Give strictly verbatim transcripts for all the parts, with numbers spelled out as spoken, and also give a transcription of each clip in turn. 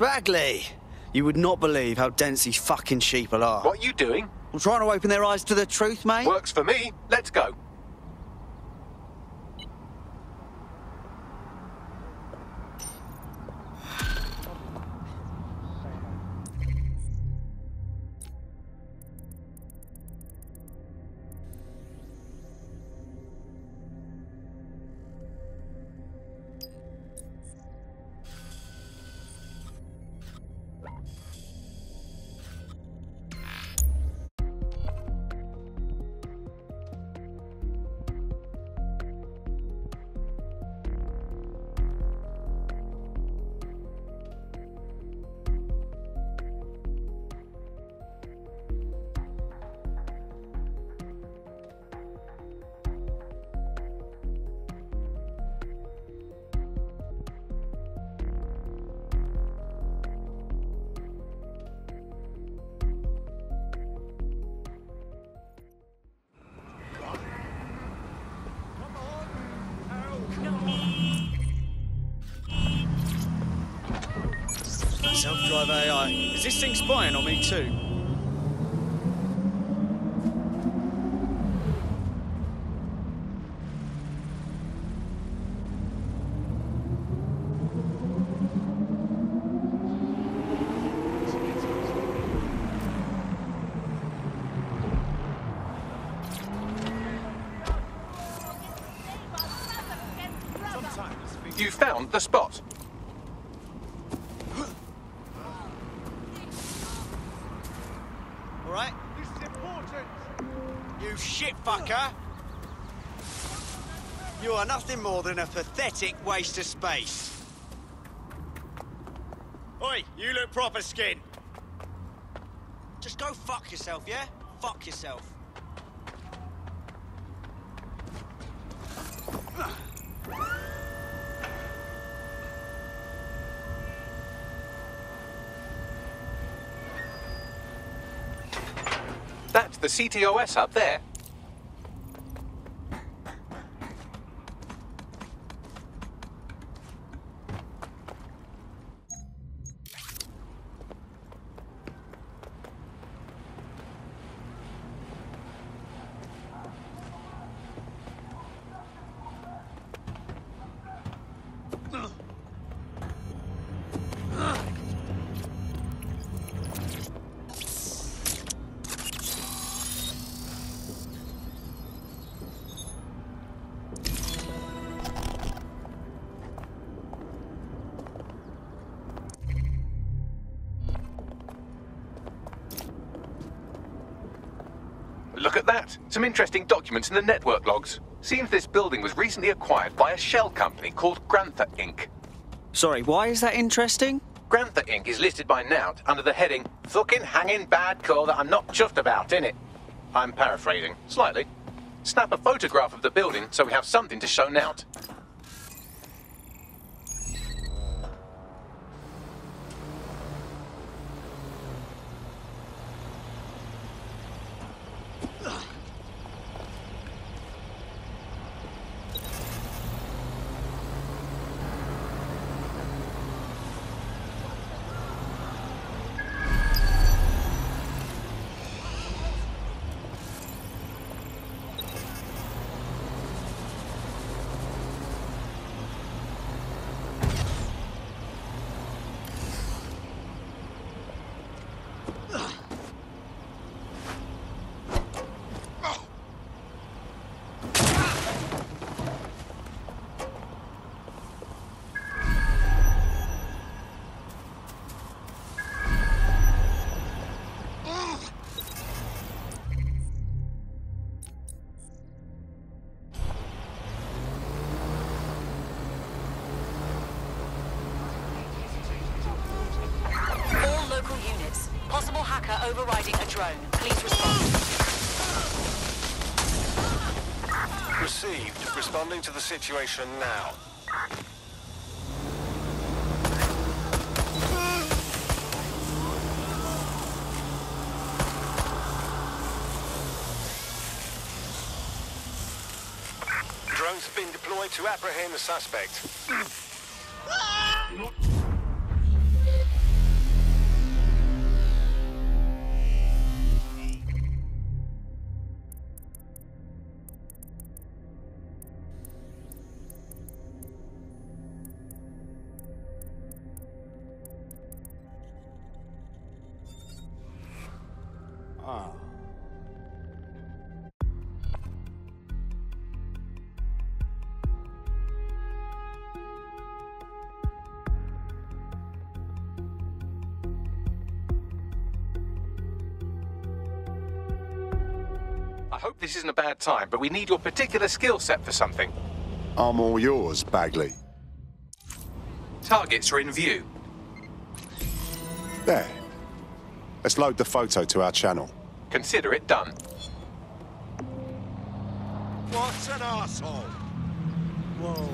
Bagley! You would not believe how dense these fucking sheeple are. What are you doing? I'm trying to open their eyes to the truth, mate. Works for me. Let's go. Self-drive A I. Is this thing spying on me too? You found the spot. All right? This is important. You shit fucker! You are nothing more than a pathetic waste of space. Oi, you look proper skin. Just go fuck yourself, yeah? Fuck yourself. That's the C T O S up there. Look at that. Some interesting documents in the network logs. Seems this building was recently acquired by a shell company called Grantha Incorporated. Sorry, why is that interesting? Grantha Incorporated is listed by Nout under the heading, "Fucking hanging bad call that I'm not chuffed about, innit?" I'm paraphrasing, slightly. Snap a photograph of the building so we have something to show Nout. Overriding a drone. Please respond. Received. Responding to the situation now. Drones have been deployed to apprehend the suspect. I hope this isn't a bad time, but we need your particular skill set for something. I'm all yours, Bagley. Targets are in view. There. Let's load the photo to our channel. Consider it done. What an arsehole! Whoa.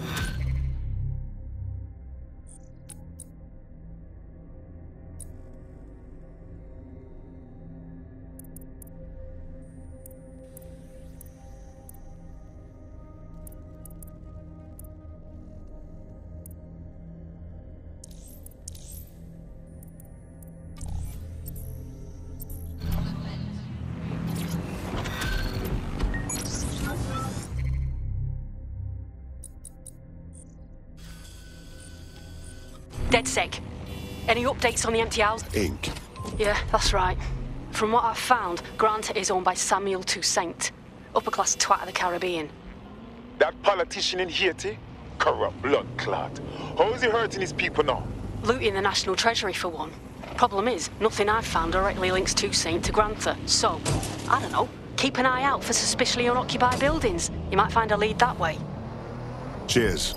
DedSec. Any updates on the empty house? Ink. Yeah, that's right. From what I've found, Grant is owned by Samuel Toussaint, upper-class twat of the Caribbean. That politician in Haiti? Corrupt blood clot. How is he hurting his people now? Looting the National Treasury, for one. Problem is, nothing I've found directly links Toussaint to Grantha. So, I don't know, keep an eye out for suspiciously unoccupied buildings. You might find a lead that way. Cheers.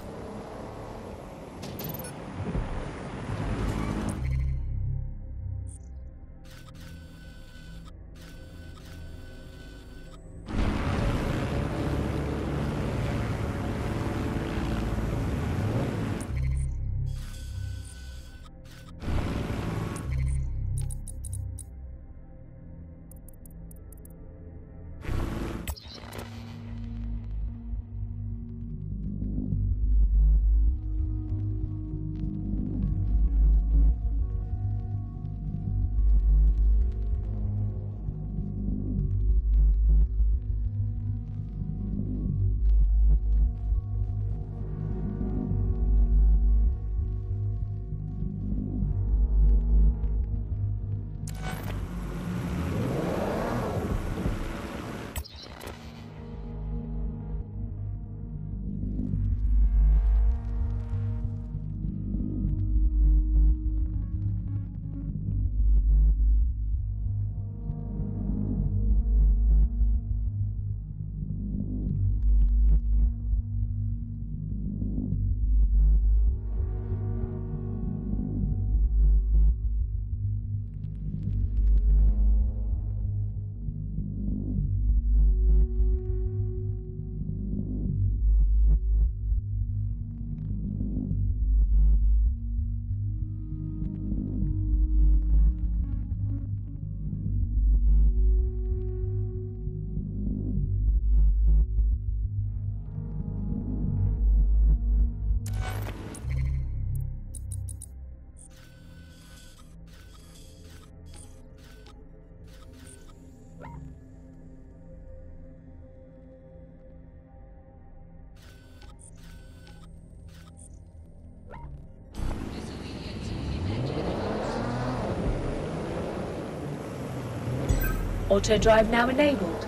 Auto drive now enabled.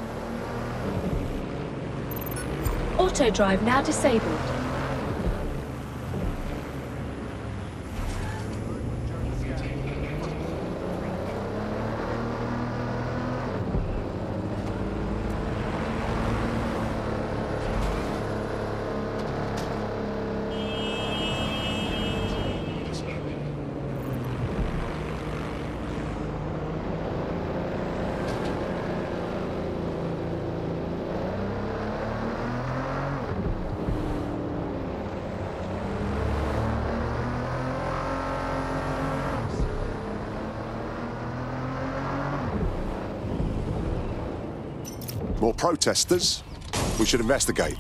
Auto drive now disabled. More protesters? We should investigate.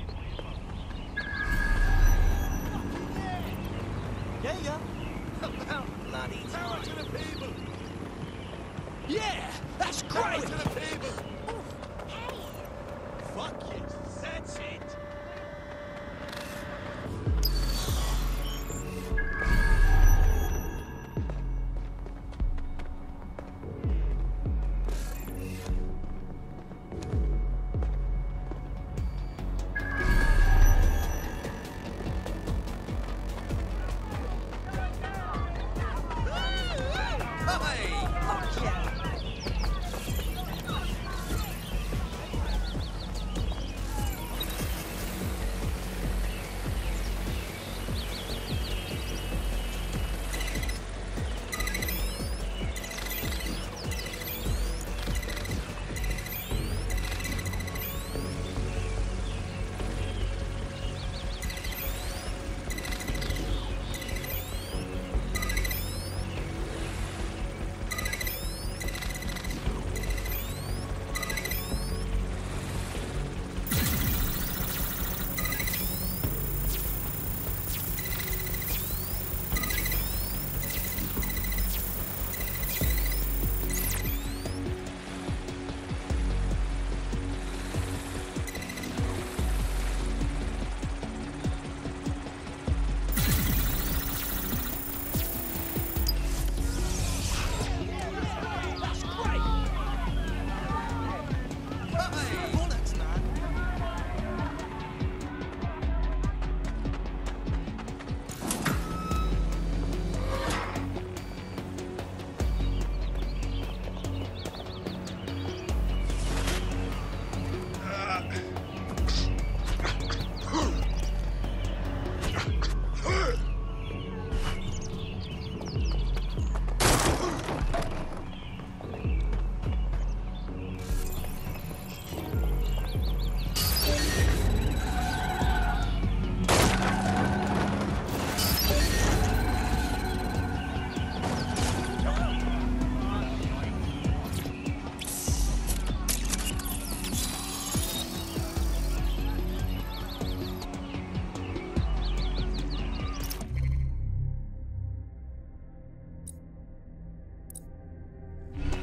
Yeah, yeah. About bloody power to the people. Yeah, that's great. Power to the people. Hey. Fuck you. That's it.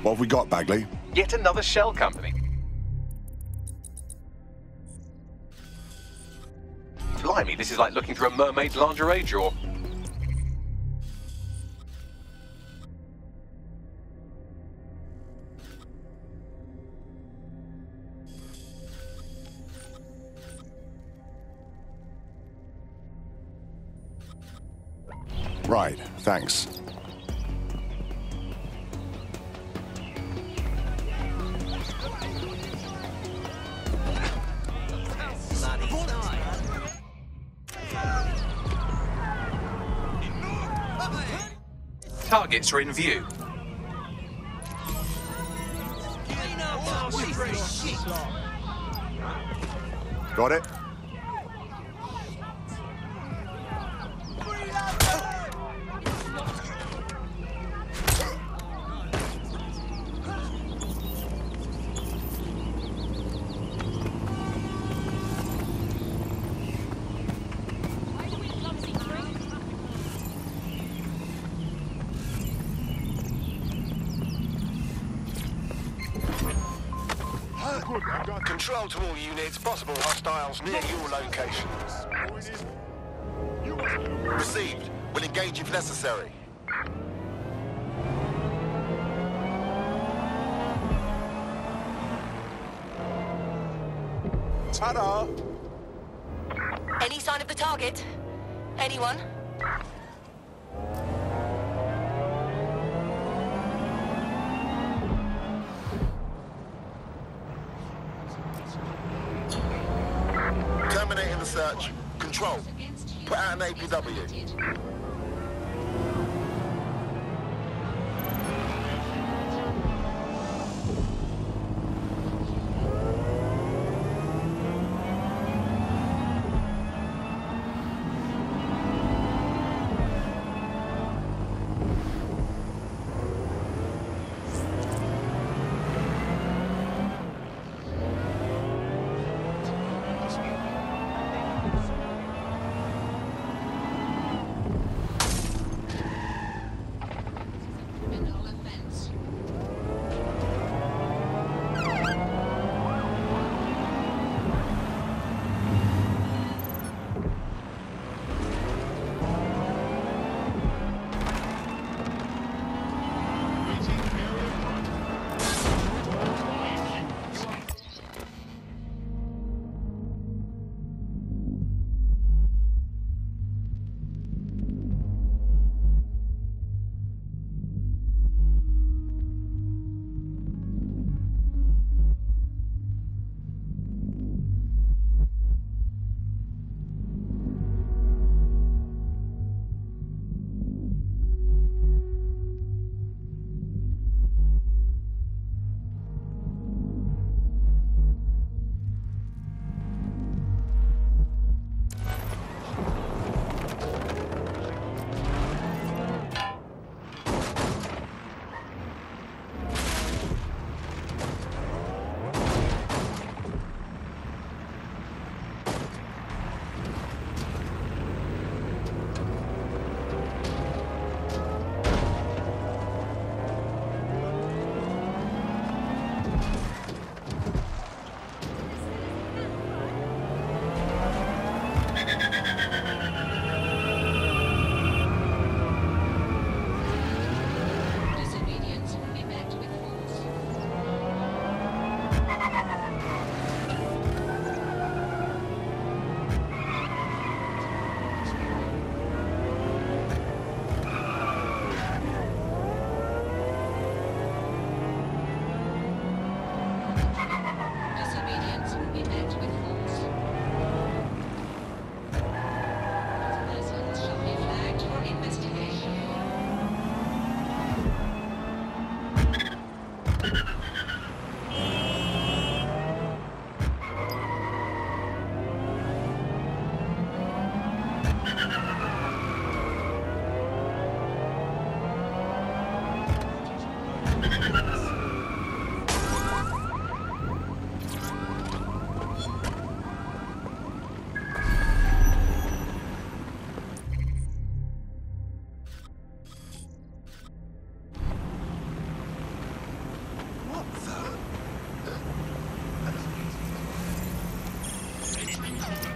What have we got, Bagley? Yet another shell company. Blimey, this is like looking through a mermaid's lingerie drawer. Right, thanks. Targets are in view. Got it? Control to all units, possible hostiles near your locations. Received. Will engage if necessary. Ta-da! Any sign of the target? Anyone? Terminating the search. Control. Put out an A P W.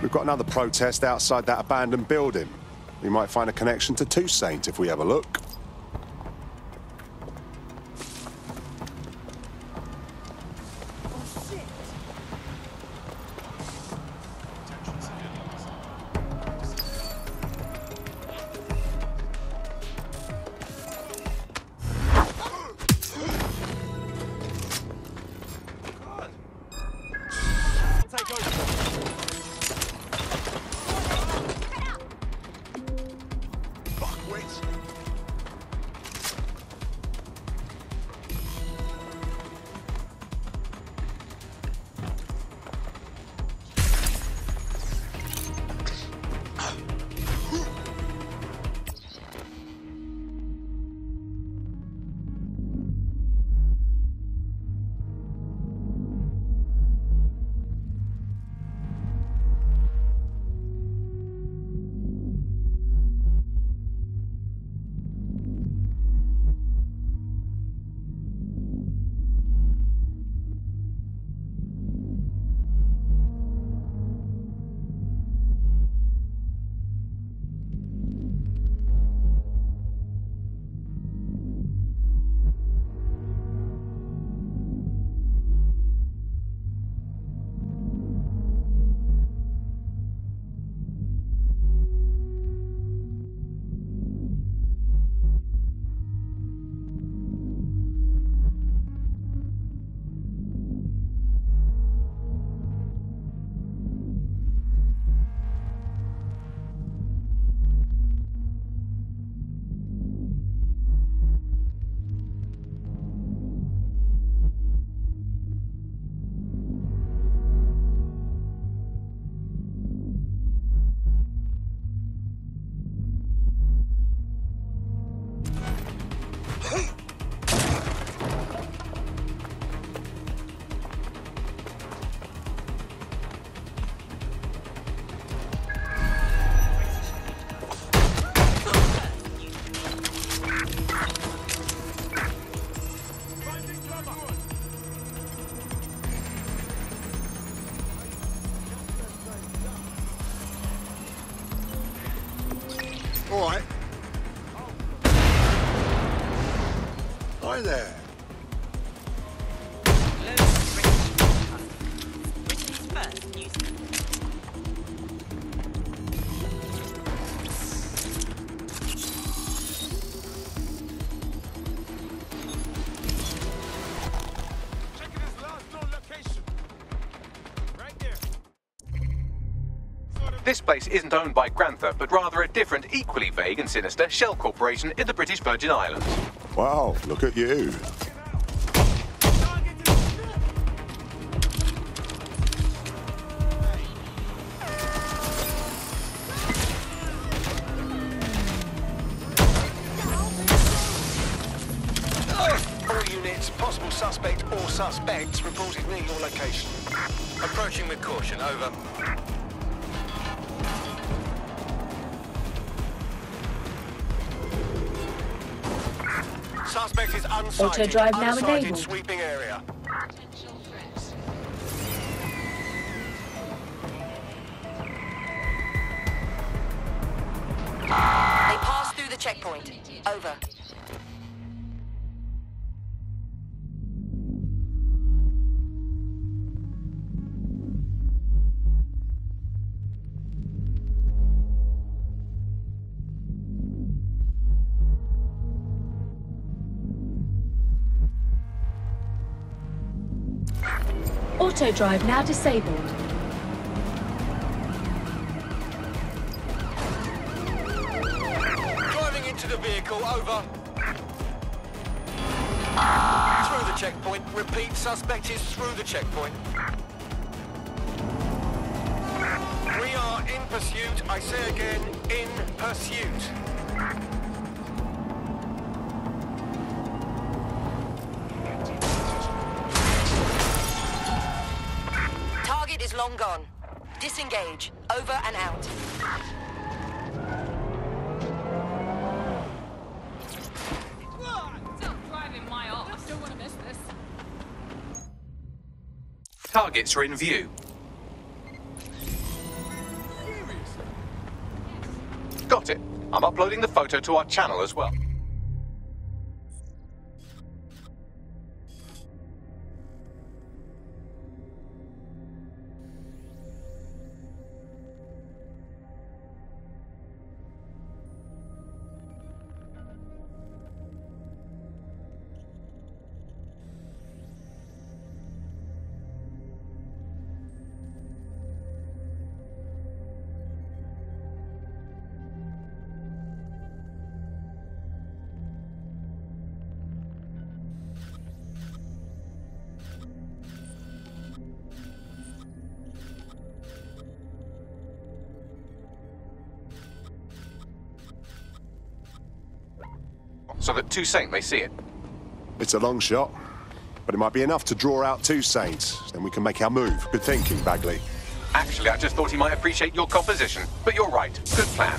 We've got another protest outside that abandoned building. We might find a connection to Toussaint if we have a look. All right. Hi there. This place isn't owned by Grantha, but rather a different, equally vague and sinister shell corporation in the British Virgin Islands. Wow, look at you. All units, possible suspect or suspects reported near your location. Approaching with caution, over. Suspect is unsighted. Auto drive now unsighted enabled. Sweeping area. They passed through the checkpoint. Over. Auto drive now disabled. Driving into the vehicle, over. Through the checkpoint. Repeat, suspect is through the checkpoint. We are in pursuit. I say again, in pursuit. Target is long gone. Disengage. Over and out. Targets are in view. got it. I'm uploading the photo to our channel as well. So that Toussaint may see it. It's a long shot, but it might be enough to draw out Toussaint. Then we can make our move. Good thinking, Bagley. Actually, I just thought he might appreciate your composition. But you're right. Good plan.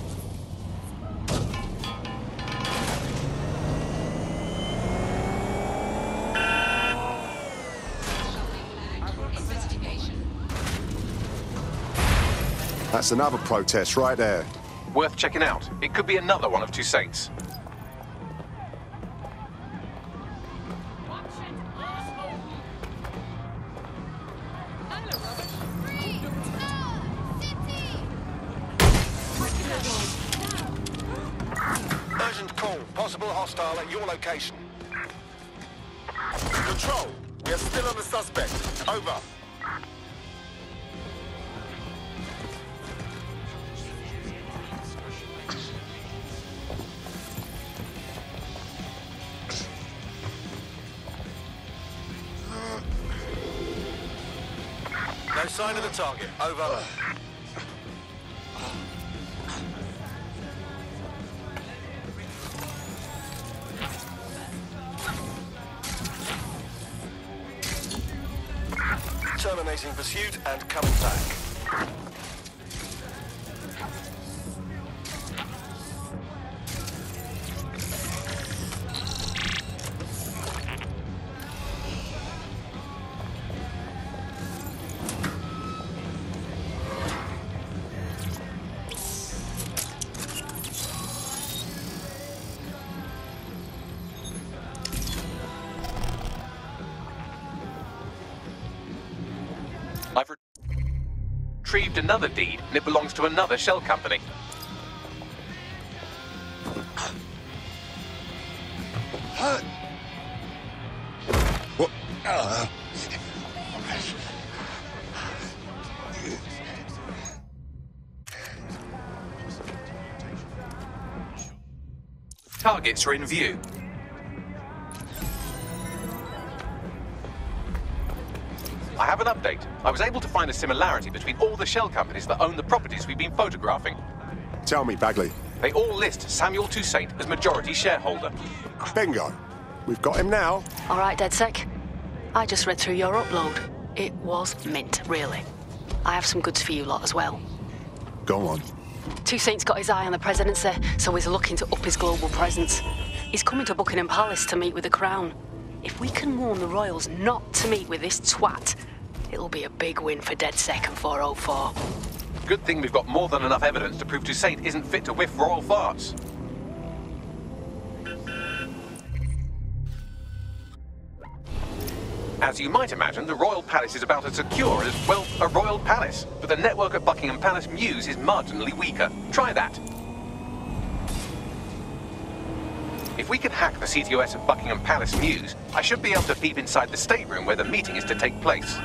That's another protest right there. Worth checking out. It could be another one of Toussaint's. Urgent call. Possible hostile at your location. Control, we are still on the suspect. Over. No sign of the target. Over. Terminating pursuit and coming back. I've retrieved another deed, and it belongs to another shell company. What? Uh. Targets are in view. I have an update. I was able to find a similarity between all the shell companies that own the properties we've been photographing. Tell me, Bagley. They all list Samuel Toussaint as majority shareholder. Bingo. We've got him now. All right, DedSec. I just read through your upload. It was mint, really. I have some goods for you lot as well. Go on. Toussaint's got his eye on the presidency, so he's looking to up his global presence. He's coming to Buckingham Palace to meet with the Crown. If we can warn the royals not to meet with this twat, it'll be a big win for DedSec and four oh four. Good thing we've got more than enough evidence to prove Toussaint isn't fit to whiff royal farts. As you might imagine, the Royal Palace is about as secure as, well, a Royal Palace. But the network at Buckingham Palace Mews is marginally weaker. Try that. If we can hack the C T O S at Buckingham Palace Mews, I should be able to peep inside the stateroom where the meeting is to take place.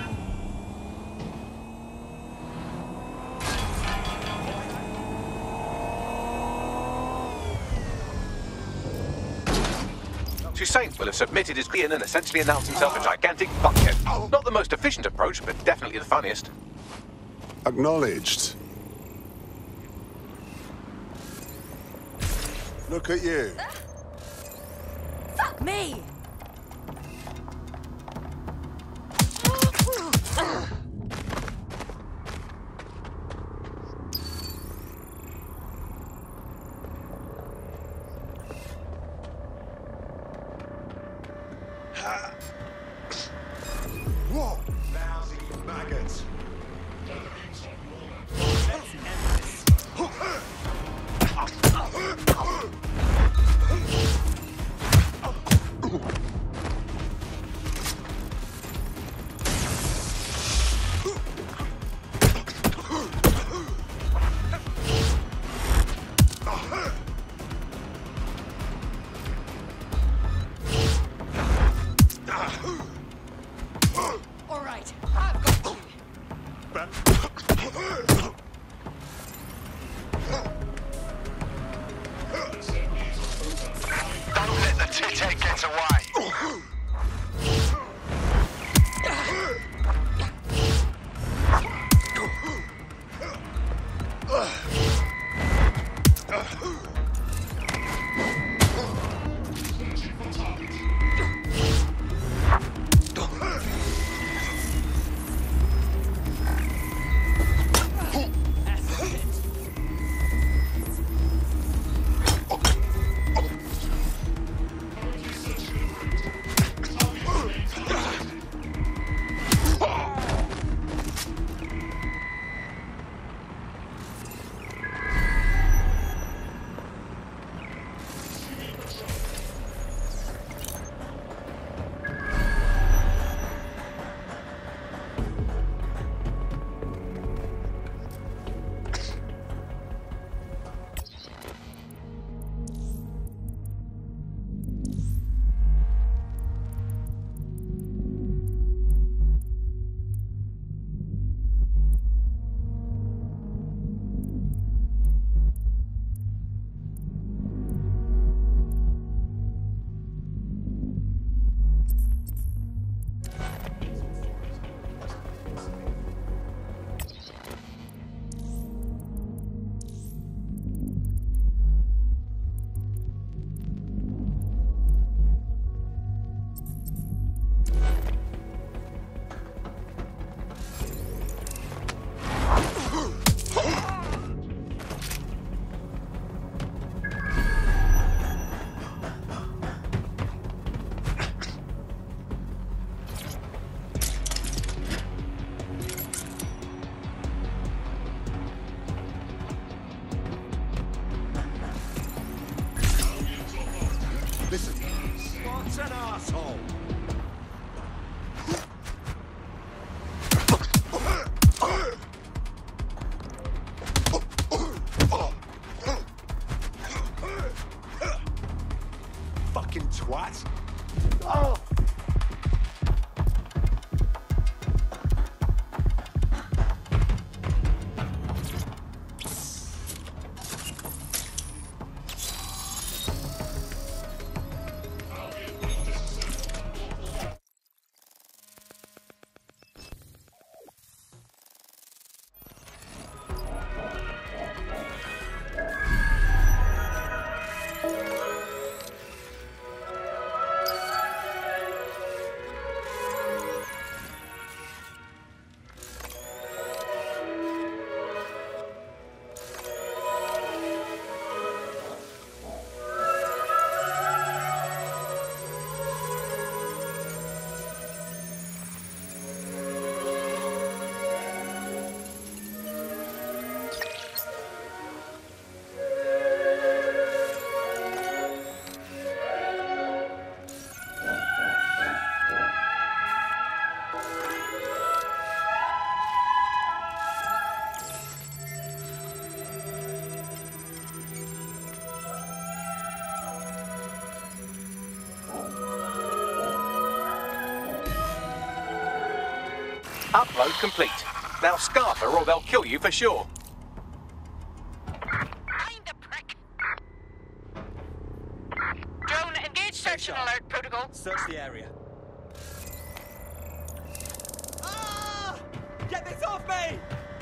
Toussaint will have submitted his in and essentially announced himself a gigantic fuckhead. Not the most efficient approach, but definitely the funniest. Acknowledged. Look at you. Fuck me! Whoa! Lousy maggots. back. Don't let the tit-head get away. What's an asshole? Fucking twat. Oh. Upload complete. Now scarf her or they'll kill you for sure. Find the prick. Drone, engage search and alert protocol. Search the area. Ah! Get this off me!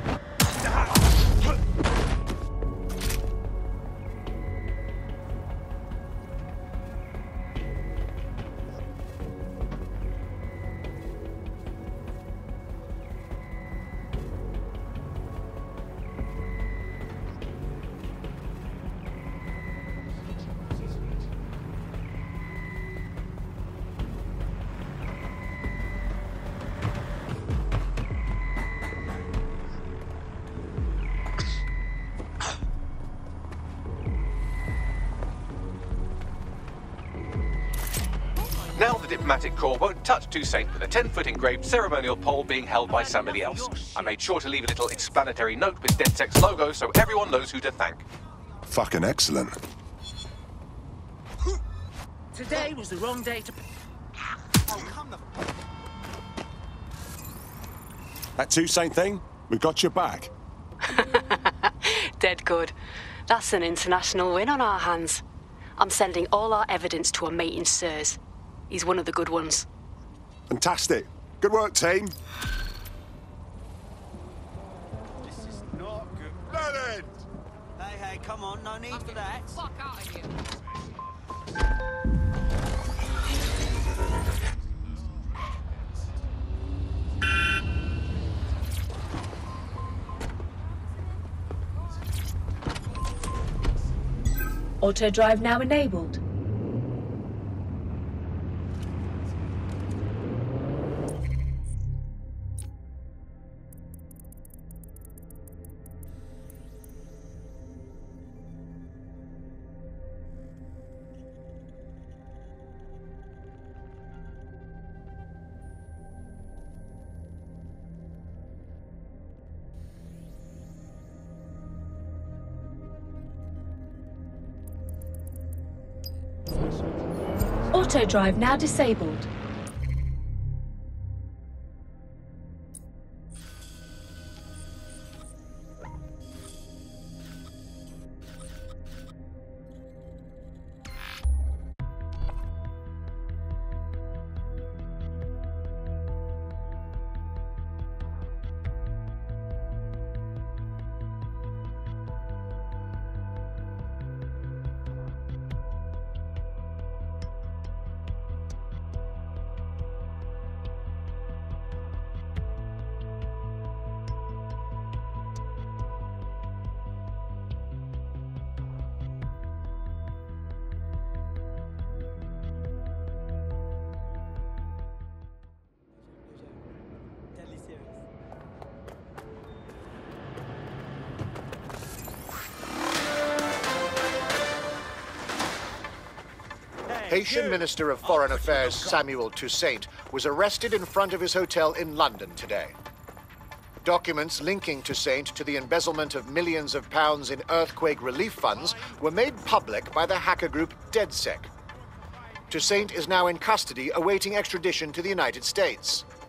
Now the diplomatic corps won't touch Toussaint with a ten-foot engraved ceremonial pole being held by somebody else. I made sure to leave a little explanatory note with DedSec's logo so everyone knows who to thank. Fucking excellent. Today was the wrong day to... Oh, come the... That Toussaint thing? We got your back. Dead good. That's an international win on our hands. I'm sending all our evidence to a mate in Sirs. He's one of the good ones. Fantastic. Good work, team. This is not good. Leonard! Hey, hey, come on, no need for that. Fuck out of here. Auto drive now enabled. Auto drive now disabled. Haitian Minister of Foreign Affairs Samuel Toussaint was arrested in front of his hotel in London today. Documents linking Toussaint to the embezzlement of millions of pounds in earthquake relief funds were made public by the hacker group DeadSec. Toussaint is now in custody awaiting extradition to the United States.